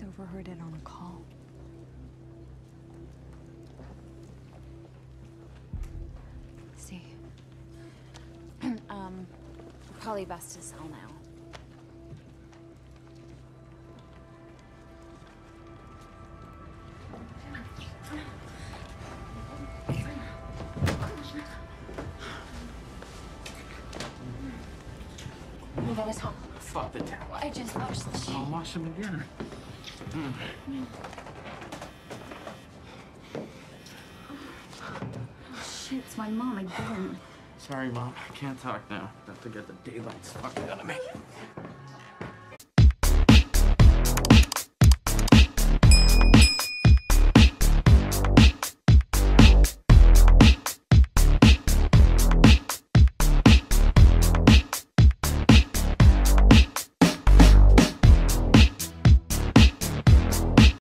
guys overheard it on a call. See. Probably best to sell now. You got us home. Fuck the towel. I just washed the sheet. I'll wash them again. Oh, shit, it's my mom again. Sorry, Mom. I can't talk now. Have to get the daylights fucking out of me.